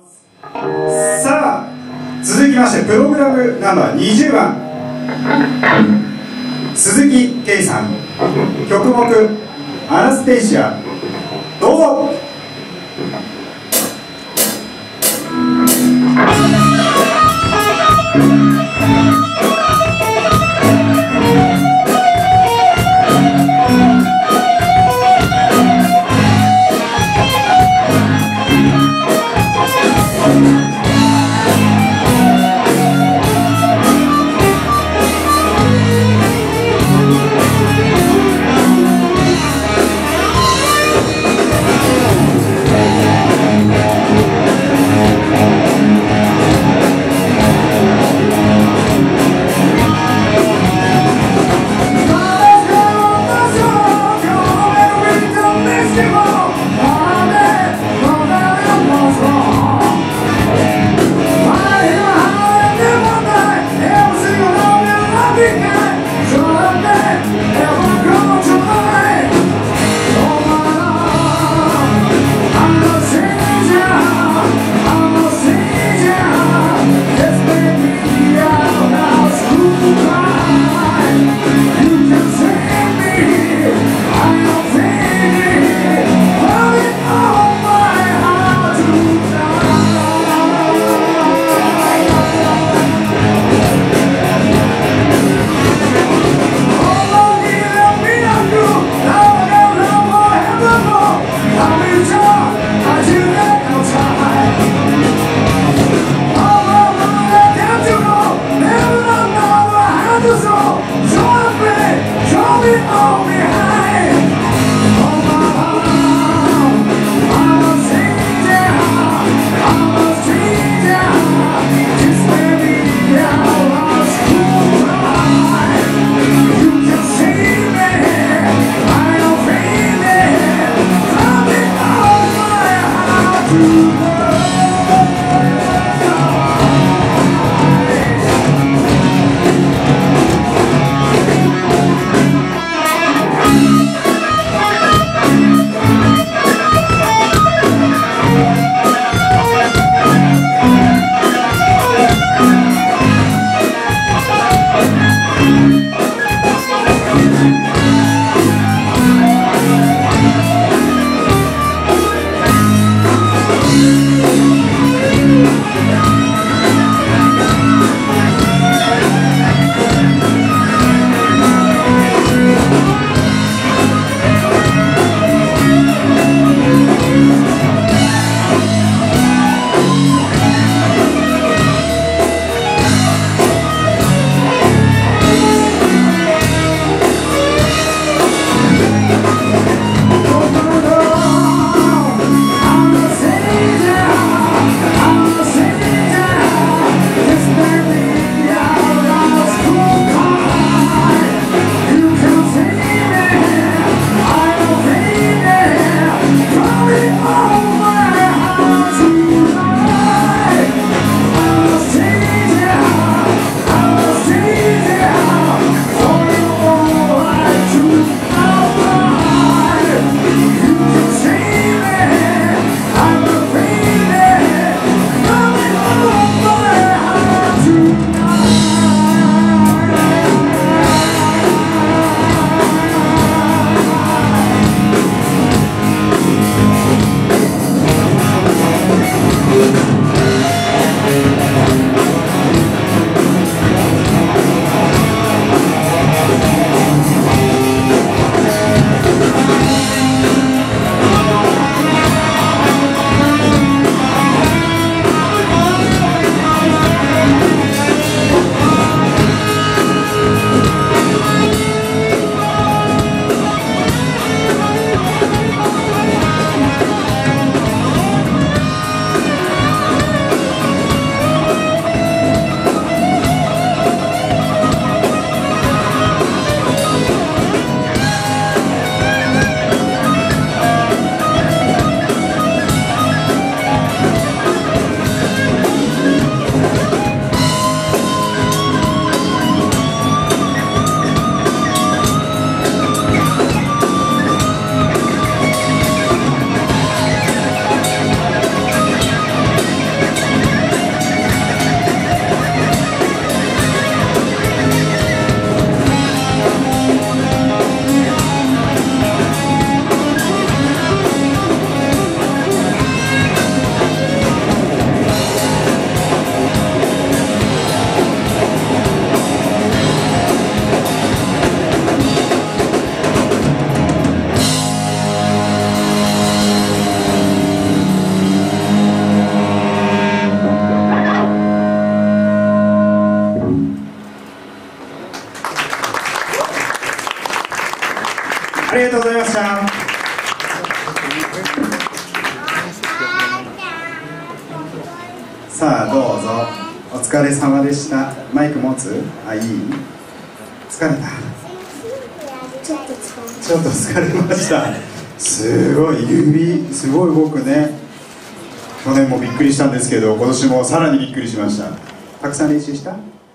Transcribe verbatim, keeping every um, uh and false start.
さあ続きましてプログラムナンバーにじゅうばん鈴木圭さん、曲目「アナステイシア」どうぞ。 ありがとうございました。さあどうぞ、お疲れ様でした。マイク持つ？あ、いい？疲れた？ ちょっと疲れた。 ちょっと疲れました。すごい指、すごい動くね。去年もびっくりしたんですけど、今年もさらにびっくりしました。たくさん練習した？